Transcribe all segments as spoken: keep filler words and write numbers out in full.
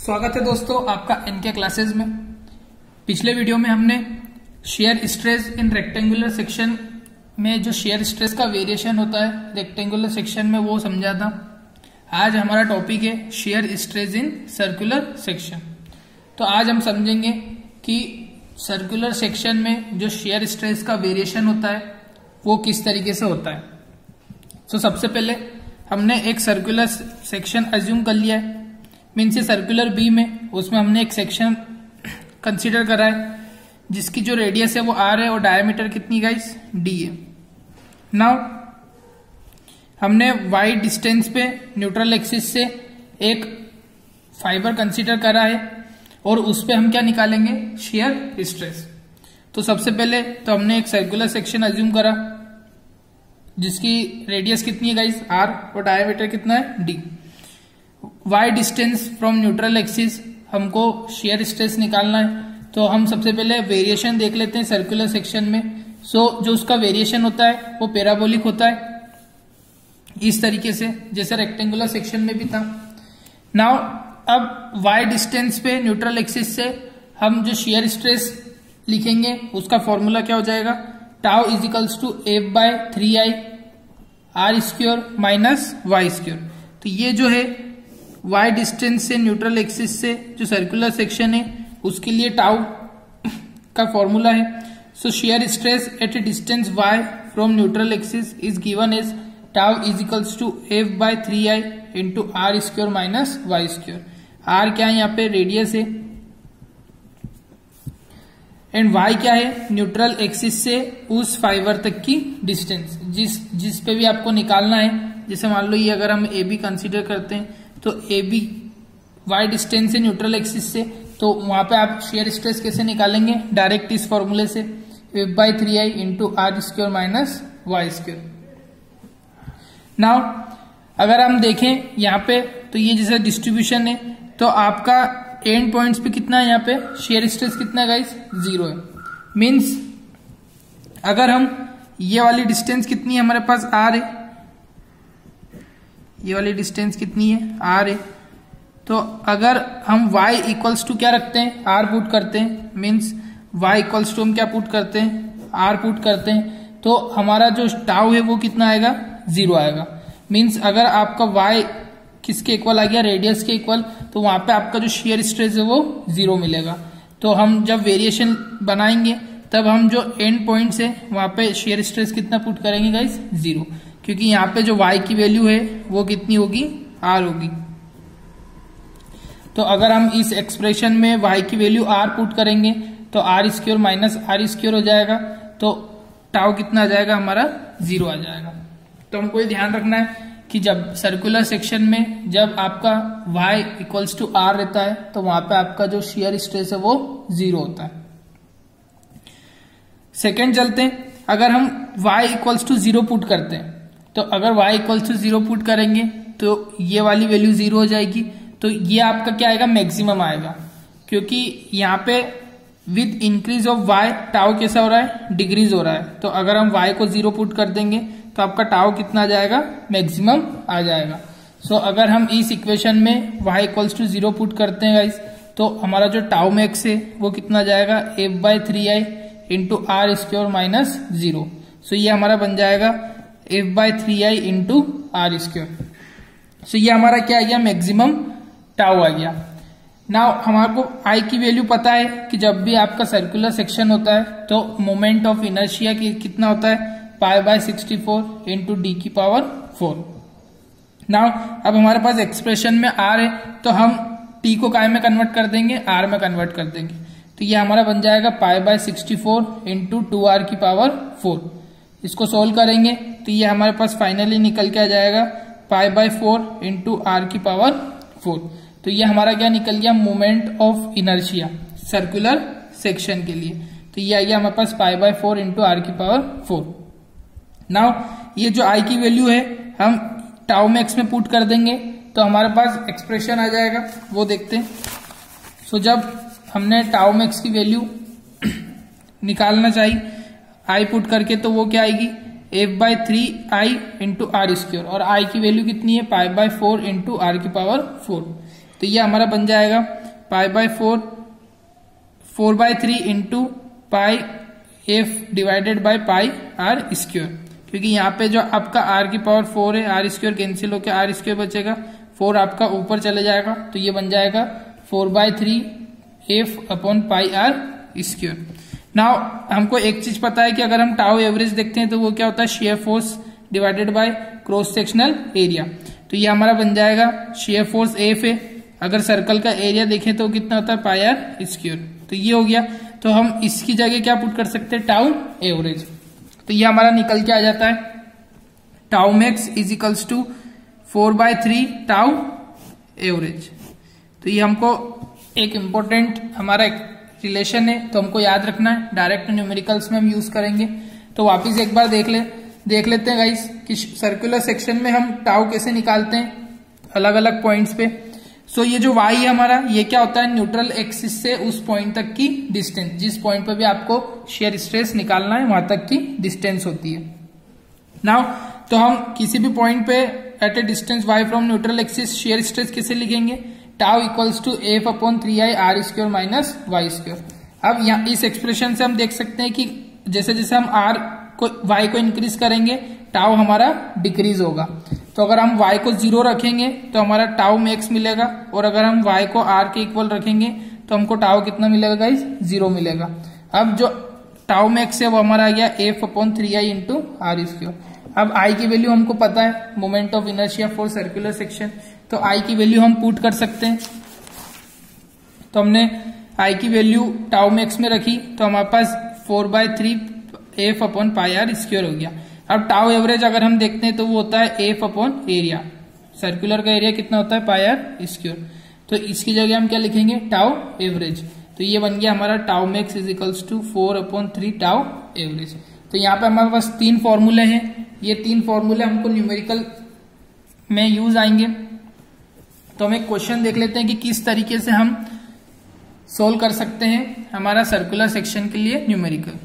स्वागत है दोस्तों आपका एनके क्लासेस में। पिछले वीडियो में हमने shear stress in rectangular section में जो शेयर स्ट्रेस का वेरिएशन होता है रेक्टेंगुलर सेक्शन में वो समझा था। आज हमारा टॉपिक है shear stress in circular section. तो आज हम समझेंगे कि सर्कुलर सेक्शन में जो शेयर स्ट्रेस का वेरिएशन होता है वो किस तरीके से होता है। तो सबसे पहले हमने एक सर्कुलर सेक्शन अज्यूम कर लिया है, मीन्स सर्कुलर बी में उसमें हमने एक सेक्शन कंसीडर करा है जिसकी जो रेडियस है वो आर है और डायमीटर कितनी गाइस डी है। नाउ हमने वाई डिस्टेंस पे न्यूट्रल एक्सिस से एक फाइबर कंसीडर करा है और उस पे हम क्या निकालेंगे, शेयर स्ट्रेस। तो सबसे पहले तो हमने एक सर्कुलर सेक्शन अज्यूम करा जिसकी रेडियस कितनी है गाइस आर और डायमीटर कितना है D. Y distance from neutral axis हमको शेयर स्ट्रेस निकालना है, तो हम सबसे पहले वेरिएशन देख लेते हैं सर्कुलर सेक्शन में। सो so, जो उसका वेरिएशन होता है वो पैराबोलिक होता है इस तरीके से जैसे रेक्टेंगुलर सेक्शन में भी था। नाउ अब वाई डिस्टेंस पे न्यूट्रल एक्सिस से हम जो शेयर स्ट्रेस लिखेंगे उसका फॉर्मूला क्या हो जाएगा, tau is equals to F by three I R square minus Y square. तो ये जो है वाई डिस्टेंस से न्यूट्रल एक्सिस से जो सर्कुलर सेक्शन है उसके लिए टाउ का फॉर्मूला है। So shear stress at a distance Y from neutral axis is given as tau is equals to F by three I into R square minus Y square. R क्या है यहाँ पे radius है and Y क्या है neutral axis से उस fibre तक की डिस्टेंस जिस जिस पे भी आपको निकालना है। जैसे मान लो ये अगर हम ए बी कंसिडर करते हैं तो ए बी वाई डिस्टेंस है न्यूट्रल एक्सिस से, तो वहां पे आप शेयर स्ट्रेस कैसे निकालेंगे, डायरेक्ट इस फॉर्मूले से F by three I into R square minus Y square. Now अगर हम देखें यहाँ पे तो ये जैसे डिस्ट्रीब्यूशन है तो आपका एंड पॉइंट्स पे कितना है, यहाँ पे शेयर स्ट्रेस कितना है गाइस जीरो है। मीन्स अगर हम ये वाली डिस्टेंस कितनी है हमारे पास आर है, ये वाली डिस्टेंस कितनी है आर है, तो अगर हम y इक्वल्स टू क्या रखते हैं r पुट करते हैं, मीन्स y इक्वल्स टू हम क्या पुट करते हैं r पुट करते हैं, तो हमारा जो टाउ है वो कितना आएगा जीरो आएगा। मीन्स अगर आपका y किसके इक्वल आ गया रेडियस के इक्वल, तो वहां पे आपका जो शेयर स्ट्रेस है वो जीरो मिलेगा। तो हम जब वेरिएशन बनाएंगे तब हम जो एंड पॉइंट्स है वहां पे शेयर स्ट्रेस कितना पुट करेंगे गाइस जीरो, क्योंकि यहाँ पे जो y की वैल्यू है वो कितनी होगी r होगी। तो अगर हम इस एक्सप्रेशन में y की वैल्यू r पुट करेंगे तो R square minus R square हो जाएगा, तो टाउ कितना आ जाएगा हमारा जीरो आ जाएगा। तो हमको ये ध्यान रखना है कि जब सर्कुलर सेक्शन में जब आपका y इक्वल्स टू r रहता है तो वहां पे आपका जो शेयर स्ट्रेस है वो जीरो होता है। सेकेंड चलते हैं, अगर हम y equals to zero put करते हैं तो अगर y equals to zero put करेंगे तो ये वाली वैल्यू जीरो हो जाएगी, तो ये आपका क्या आएगा मैक्सिमम आएगा, क्योंकि यहाँ पे with increase of y tau कैसा हो रहा है डिक्रीज हो रहा है। तो अगर हम y को जीरो पुट कर देंगे तो आपका टाउ कितना आ जाएगा मैक्सिमम आ जाएगा। सो so, अगर हम इस इक्वेशन में y equals to zero put करते हैं गाइस तो हमारा जो टाउ मैक्स है वो कितना जाएगा F by three I into R square minus zero. So ये हमारा बन जाएगा F by three I into R square. So ये हमारा क्या आ गया मैक्सिमम टाउ आ गया। नाउ हमारे आई की वैल्यू पता है कि जब भी आपका सर्कुलर सेक्शन होता है तो मोमेंट ऑफ इनर्शिया की कितना होता है pi by sixty four into D की पावर फोर। नाउ अब हमारे पास एक्सप्रेशन में आर है तो हम टी को काय में कन्वर्ट कर देंगे आर में कन्वर्ट कर देंगे, तो ये हमारा बन जाएगा pi by sixty four into two R की पावर फोर। इसको सोल्व करेंगे तो ये हमारे पास फाइनली निकल के आ जाएगा pi by four into R की पावर फोर। तो ये हमारा क्या निकल गया moment of inertia circular section के लिए, तो ये आ गया हमारे पास pi by four into R की पावर फोर। नाउ ये जो आई की वैल्यू है हम टाउ मैक्स में पुट कर देंगे तो हमारे पास एक्सप्रेशन आ जाएगा, वो देखते हैं। सो so, जब हमने टाउ मैक्स की वैल्यू निकालना चाहिए आई पुट करके तो वो क्या आएगी F by three I into R square, और आई की वैल्यू कितनी है pi by four into R की पावर फोर। तो ये हमारा बन जाएगा pi by four four by three into pi F divided by pi R square, क्योंकि यहाँ पे जो आपका आर की पावर फोर है, आर स्क्वायर कैंसिल होकर आर स्क्वायर बचेगा, फोर आपका ऊपर चले जाएगा, तो ये बन जाएगा four by three F upon pi R square. Now हमको एक चीज पता है कि अगर हम टाउ एवरेज देखते हैं तो वो क्या होता है, shear force divided by cross sectional area. तो ये हमारा बन जाएगा शेयर फोर्स एफ है, अगर सर्कल का एरिया देखें तो कितना होता है, पाई आर स्क्वायर। तो ये हो गया, तो हम इसकी जगह क्या पुट कर सकते हैं, टाउ एवरेज। तो ये हमारा निकल के आ जाता है tau max is equals to four by three tau average. तो ये हमको एक इम्पोर्टेंट हमारा रिलेशन है, तो हमको याद रखना है, डायरेक्ट न्यूमेरिकल्स में हम यूज करेंगे। तो वापिस एक बार देख ले देख लेते हैं गाइस कि सर्कुलर सेक्शन में हम टाउ कैसे निकालते हैं अलग अलग पॉइंट्स पे। सो so, ये जो y है हमारा, ये क्या होता है, न्यूट्रल एक्सिस से उस पॉइंट तक की डिस्टेंस, जिस पॉइंट पे भी आपको शेयर स्ट्रेस निकालना है वहां तक की डिस्टेंस होती है। नाउ तो हम किसी भी पॉइंट पे at a distance y from neutral axis shear stress कैसे लिखेंगे, tau equals to F upon three I R square minus Y square. अब यहाँ इस एक्सप्रेशन से हम देख सकते हैं कि जैसे जैसे हम r को y को इंक्रीज करेंगे टाउ हमारा डिक्रीज होगा। तो अगर हम y को जीरो रखेंगे तो हमारा टाउ मैक्स मिलेगा, और अगर हम y को r के इक्वल रखेंगे तो हमको टाउ कितना मिलेगा गाइस, जीरो मिलेगा। अब जो टाउ मैक्स है वो हमारा आ गया F upon three I into R square. अब आई की वैल्यू हमको पता है, moment of inertia for circular section, तो आई की वैल्यू हम पुट कर सकते हैं। तो हमने आई की वैल्यू टाउ मैक्स में रखी तो हमारे पास four by three F upon pi R square हो गया। अब टाउ एवरेज अगर हम देखते हैं तो वो होता है एफ अपॉन एरिया, सर्कुलर का एरिया कितना होता है, पाई आर स्क्वायर। तो इसकी जगह हम क्या लिखेंगे, टाउ एवरेज। तो ये बन गया हमारा tau max is equals to four upon three tau average. तो यहाँ पे हमारे पास तीन फॉर्मूले हैं, ये तीन फॉर्मूले हमको न्यूमेरिकल में यूज आएंगे। तो हम एक क्वेश्चन देख लेते हैं कि किस तरीके से हम सोल्व कर सकते हैं हमारा सर्कुलर सेक्शन के लिए न्यूमेरिकल।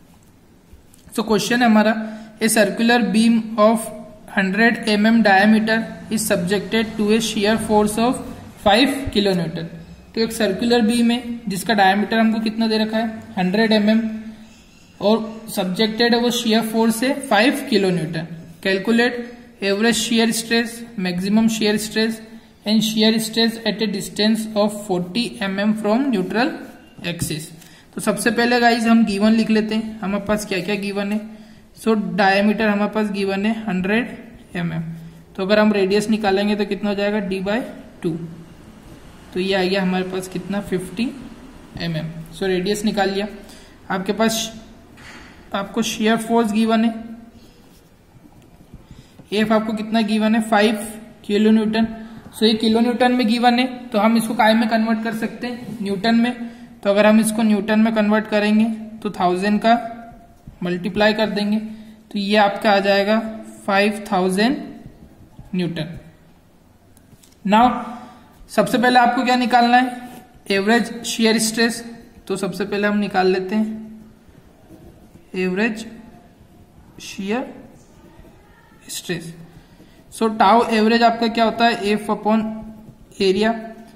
तो क्वेश्चन है हमारा, a circular beam of hundred M M diameter is subjected to a shear force of five kilo newton. तो एक सर्कुलर बीम है जिसका डायमीटर हमको कितना दे रखा है, हंड्रेड एम एम, और सब्जेक्टेड है वो शियर फोर्स है five kilo newton. Calculate average shear stress, maximum shear stress and shear stress at a distance of forty M M from neutral axis. तो सबसे पहले गाइज हम गिवन लिख लेते हैं, हमारे पास क्या क्या गिवन है। सो so, डायमीटर हमारे पास गिवन है हंड्रेड एम एम, तो अगर हम रेडियस निकालेंगे तो कितना हो जाएगा, डी बाय टू। तो ये आ गया हमारे पास कितना, fifty M M. So radius निकाल लिया। आपके पास आपको शियर फोर्स गिवन है, एफ आपको कितना गिवन है, फाइव किलो न्यूटन। सो ये किलो न्यूटन में गिवन है, तो हम इसको काय में कन्वर्ट कर सकते हैं, न्यूटन में। तो अगर हम इसको न्यूटन में कन्वर्ट करेंगे तो थाउजेंड का मल्टीप्लाई कर देंगे तो ये आपका आ जाएगा फाइव थाउजेंड न्यूटन। नाउ सबसे पहले आपको क्या निकालना है, एवरेज शियर स्ट्रेस। तो सबसे पहले हम निकाल लेते हैं average shear stress. So tau average आपका क्या होता है, एफ अपॉन एरिया,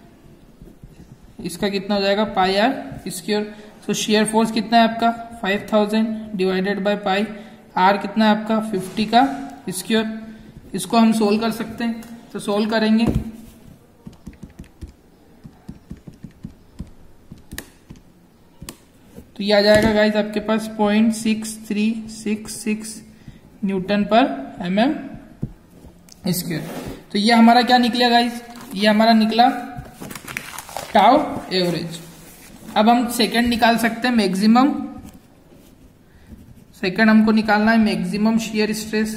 इसका कितना हो जाएगा, pi R square. So shear force कितना है आपका, five thousand divided by pi, R कितना है आपका, फिफ्टी का स्क्वायर। इसको हम सोल्व कर सकते हैं, तो सोल्व करेंगे तो ये आ जाएगा गाइज आपके पास point six three six six newton per M M square. तो ये हमारा क्या निकला गाइज, ये हमारा निकला टाउ एवरेज। अब हम सेकंड निकाल सकते हैं, मैक्सिमम। सेकंड हमको निकालना है maximum shear stress.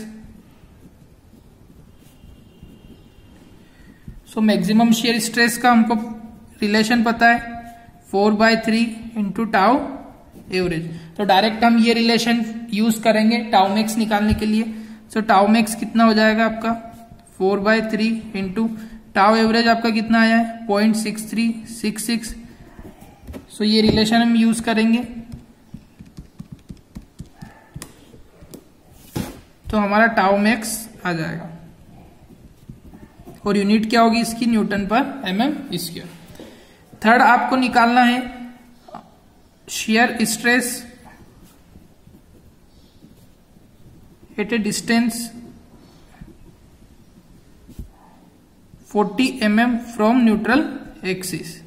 So maximum shear stress का हमको रिलेशन पता है, four by three into tau average. तो डायरेक्ट हम ये रिलेशन यूज करेंगे टाउ मैक्स निकालने के लिए। सो टाउ मैक्स कितना हो जाएगा आपका, four by three into tau average आपका कितना आया है, point six three six six. So ये रिलेशन हम यूज करेंगे तो हमारा टाउ मैक्स आ जाएगा। और यूनिट क्या होगी इसकी, Newton per M M square. Third आपको निकालना है shear stress at a distance forty M M from neutral axis.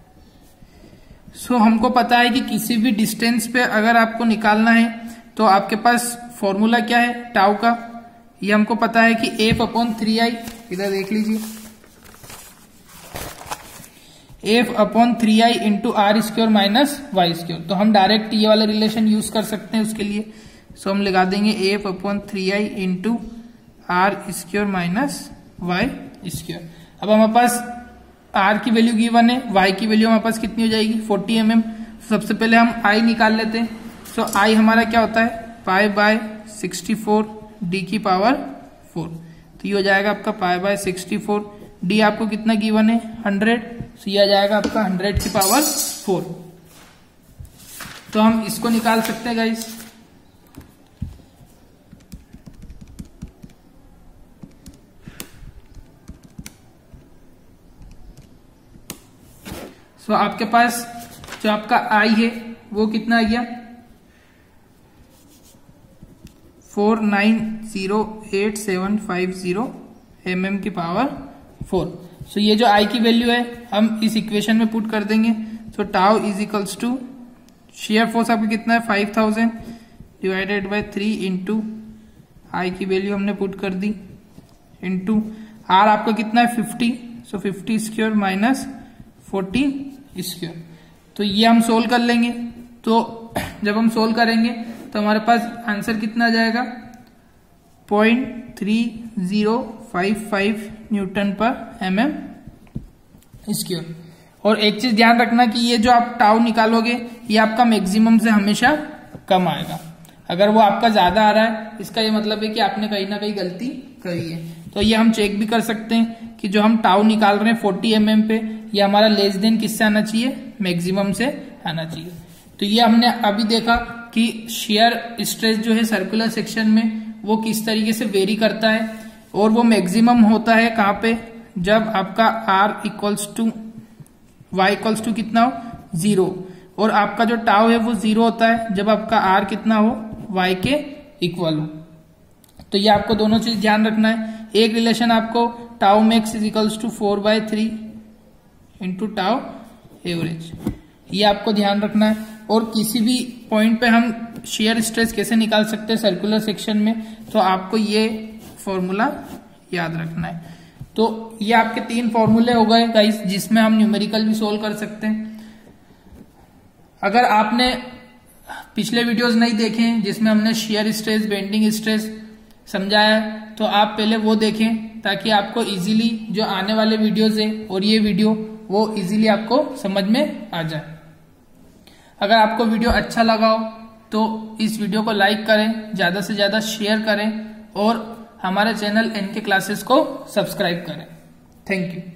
So हमको पता है कि किसी भी डिस्टेंस पे अगर आपको निकालना है तो आपके पास फॉर्मूला क्या है टाउ का, ये हमको पता है कि एफ अपॉन थ्री आई, इधर देख लीजिए, F upon three I into R square minus Y square. तो हम डायरेक्ट ये वाला रिलेशन यूज कर सकते हैं उसके लिए। सो हम लगा देंगे F upon three I into R square minus Y square. अब हमारे पास आर की वैल्यू गिवन है, वाई की वैल्यू हमारे पास कितनी हो जाएगी फोर्टी एम एम। सबसे पहले हम आई निकाल लेते हैं। सो so, आई हमारा क्या होता है pi by sixty four D की पावर फोर। तो ये हो जाएगा आपका pi by sixty four, D आपको कितना गिवन है हंड्रेड, सो ये आ जाएगा आपका हंड्रेड की पावर फोर। तो हम इसको निकाल सकते हैं गाइस। सो so, आपके पास जो आपका आई है वो कितना आ गया four nine zero eight seven five zero M M की पावर फोर। सो ये जो आई की वैल्यू है हम इस इक्वेशन में पुट कर देंगे। So tau is equals to shear force आपका कितना है five thousand divided by three into I की वैल्यू हमने पुट कर दी इंटू आर आपका कितना है fifty, so fifty square minus forty square. तो ये हम सोल्व कर लेंगे। तो जब हम सोल्व करेंगे तो हमारे पास आंसर कितना आ जाएगा point three zero five five newton per M M square. और एक चीज ध्यान रखना कि ये जो आप टाउ निकालोगे ये आपका मैक्सिमम से हमेशा कम आएगा। अगर वो आपका ज्यादा आ रहा है इसका ये मतलब है कि आपने कहीं ना कहीं गलती करी है। तो ये हम चेक भी कर सकते हैं कि जो हम टाउ निकाल रहे हैं फोर्टी एम एम पे, ये हमारा लेस देन किससे आना चाहिए, मैक्सिमम से आना चाहिए। तो ये हमने अभी देखा कि शियर स्ट्रेस जो है सर्कुलर सेक्शन में वो किस तरीके से वेरी करता है और वो मैक्सिमम होता है कहाँ पे, जब आपका R equals to Y equals to कितना हो जीरो, और आपका जो टाउ है वो जीरो होता है जब आपका आर कितना हो वाई के इक्वल हो। तो ये आपको दोनों चीज ध्यान रखना है। एक रिलेशन आपको tau max is equals to four by three into tau average, ये आपको ध्यान रखना है। और किसी भी पॉइंट पे हम शियर स्ट्रेस कैसे निकाल सकते हैं सर्कुलर सेक्शन में, तो आपको ये फॉर्मूला याद रखना है। तो ये आपके तीन फॉर्मूले हो गए गाइस जिसमें हम न्यूमेरिकल भी सोल्व कर सकते हैं। अगर आपने पिछले वीडियोस नहीं देखे जिसमें हमने शियर स्ट्रेस बेंडिंग स्ट्रेस समझाया तो आप पहले वो देखें ताकि आपको इजीली जो आने वाले वीडियोस है और ये वीडियो वो इजीली आपको समझ में आ जाए। अगर आपको वीडियो अच्छा लगा हो तो इस वीडियो को लाइक करें, ज्यादा से ज्यादा शेयर करें और हमारे चैनल एन के क्लासेस को सब्सक्राइब करें। Thank you.